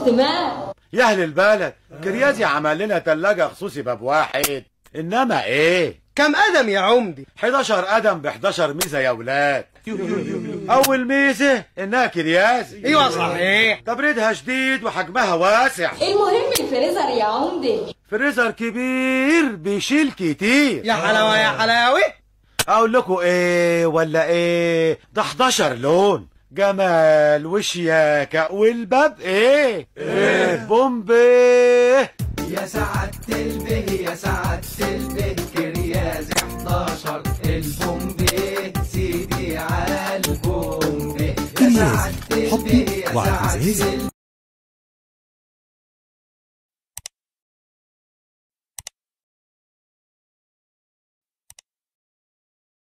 اهتمام. يا اهل البلد، كريازي عمل لنا تلاجة خصوصي باب واحد، انما ايه؟ كم قدم يا عمدي؟ 11 قدم ب 11 ميزه يا ولاد. اول ميزه انها كريازي. ايوه صحيح. تبريدها شديد وحجمها واسع. المهم الفريزر يا عمدي. فريزر كبير بيشيل كتير. يا حلاوه يا حلاوه. اقول لكم ايه ولا ايه؟ ده 11 لون، جمال وشياكه، والباب ايه؟ بومبي. يا سعادة البه يا سعادة البه كريازي 11 البومبي سيدي على البومبي. يا سعادة البه يا سعادة